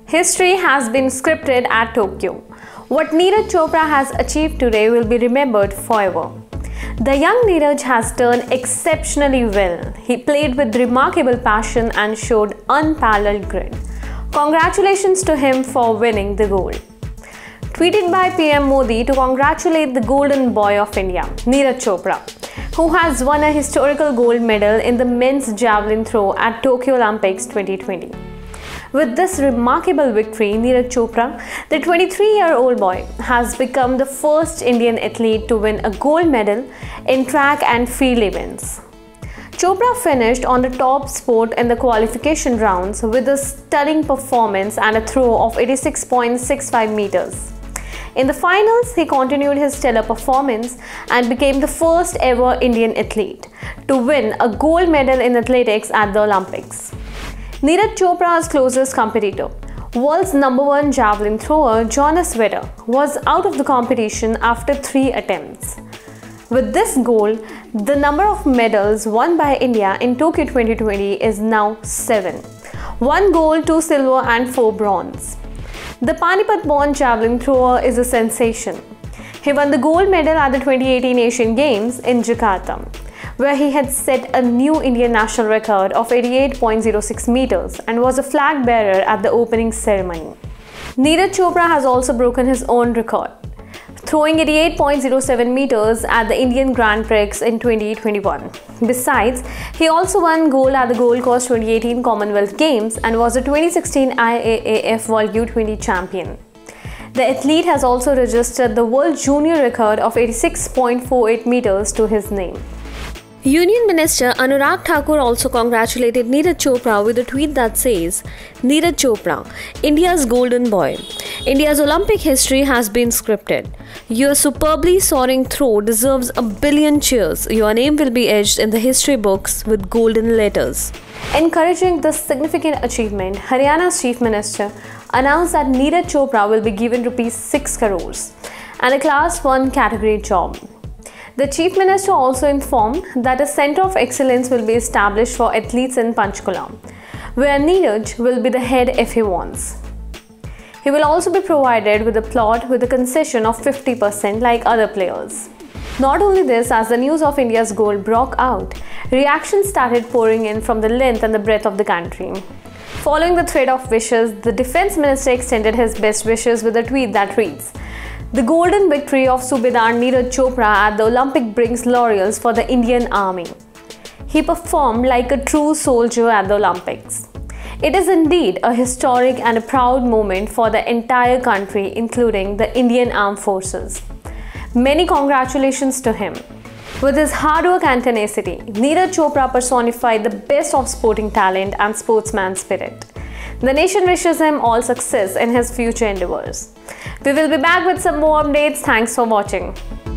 History has been scripted at Tokyo. What Neeraj Chopra has achieved today will be remembered forever. The young Neeraj has done exceptionally well. He played with remarkable passion and showed unparalleled grit. Congratulations to him for winning the gold. Tweeted by PM Modi to congratulate the golden boy of India, Neeraj Chopra, who has won a historical gold medal in the men's javelin throw at Tokyo Olympics 2020. With this remarkable victory, Neeraj Chopra, the 23-year-old boy, has become the first Indian athlete to win a gold medal in track and field events. Chopra finished on the top spot in the qualification rounds with a stunning performance and a throw of 86.65 meters. In the finals, he continued his stellar performance and became the first ever Indian athlete to win a gold medal in athletics at the Olympics. Neeraj Chopra's closest competitor, world's #1 javelin thrower Jonas Vedder, was out of the competition after 3 attempts. With this gold, the number of medals won by India in Tokyo 2020 is now 7. 1 gold, 2 silver and 4 bronze. The Panipat-born javelin thrower is a sensation. He won the gold medal at the 2018 Asian Games in Jakarta, where he had set a new Indian national record of 88.06 meters and was a flag bearer at the opening ceremony. Neeraj Chopra has also broken his own record, throwing 88.07 meters at the Indian Grand Prix in 2021. Besides, he also won gold at the Gold Coast 2018 Commonwealth Games and was a 2016 IAAF World U20 champion. The athlete has also registered the world junior record of 86.48 meters to his name. Union Minister Anurag Thakur also congratulated Neeraj Chopra with a tweet that says, "Neeraj Chopra, India's golden boy. India's Olympic history has been scripted. Your superbly soaring throw deserves a billion cheers. Your name will be etched in the history books with golden letters." Encouraging this significant achievement, Haryana's Chief Minister announced that Neeraj Chopra will be given ₹6 crores and a Class 1 category job. The Chief Minister also informed that a Centre of Excellence will be established for athletes in Panchkula, where Neeraj will be the head if he wants. He will also be provided with a plot with a concession of 50% like other players. Not only this, as the news of India's gold broke out, reactions started pouring in from the length and the breadth of the country. Following the thread of wishes, the Defence Minister extended his best wishes with a tweet that reads, "The golden victory of Subedar Neeraj Chopra at the Olympic brings laurels for the Indian Army. He performed like a true soldier at the Olympics. It is indeed a historic and a proud moment for the entire country, including the Indian Armed Forces. Many congratulations to him." With his hard work and tenacity, Neeraj Chopra personified the best of sporting talent and sportsman spirit. The nation wishes him all success in his future endeavors. We will be back with some more updates. Thanks for watching.